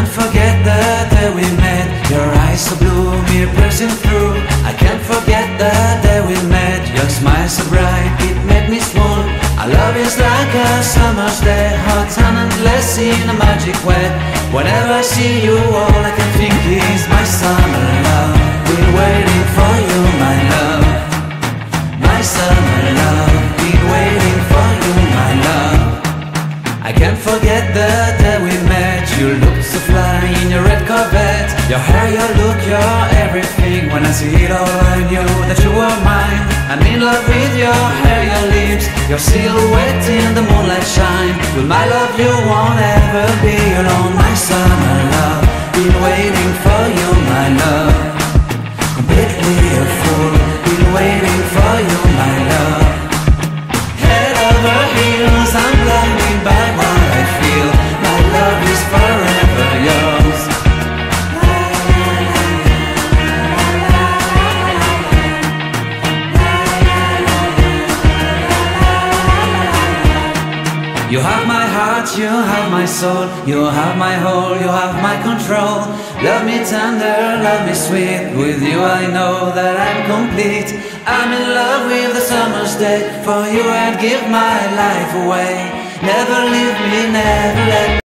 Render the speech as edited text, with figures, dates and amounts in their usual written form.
can't forget the day we met. Your eyes so blue, me piercing through. I can't forget the day we met. Your smile so bright, it made me swoon. Our love is like a summer's day, hot and endless in a magic way. Whenever I see you, all I can think is my summer love. Been waiting for you, my love. My summer love. Been waiting for you, my love. I can't forget the day we met. You looked so fly in your red Corvette. Your hair, your look, your everything. When I see it all, I knew that you were mine. I'm in love with your hair, your lips, your silhouette in the moonlight shine. With my love you won't ever be alone. My summer love, been waiting for you, my love. Completely a fool, been waiting for you, my love. Head over heels, I'm blinded by what I feel. My love is forever yours. You have my heart, you have my soul. You have my whole, you have my control. Love me tender, love me sweet. With you I know that I'm complete. I'm in love with the summer's day. For you I'd give my life away. Never leave me, never let